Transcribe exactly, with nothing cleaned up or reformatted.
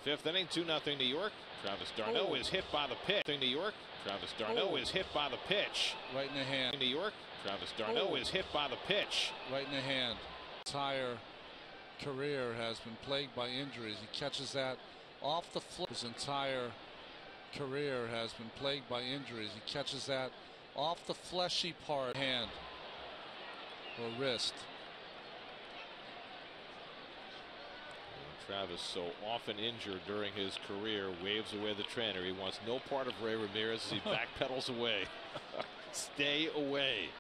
Fifth inning, two nothing New York. Travis d'Arnaud oh. is hit by the pitch. New York. Travis d'Arnaud oh. is hit by the pitch. Right in the hand. New York. Travis d'Arnaud oh. is hit by the pitch. Right in the hand. Entire career has been plagued by injuries. He catches that off the flip. His entire career has been plagued by injuries. He catches that off the fleshy part, hand or wrist. Travis, so often injured during his career, waves away the trainer. He wants no part of Ray Ramirez as he backpedals away. Stay away.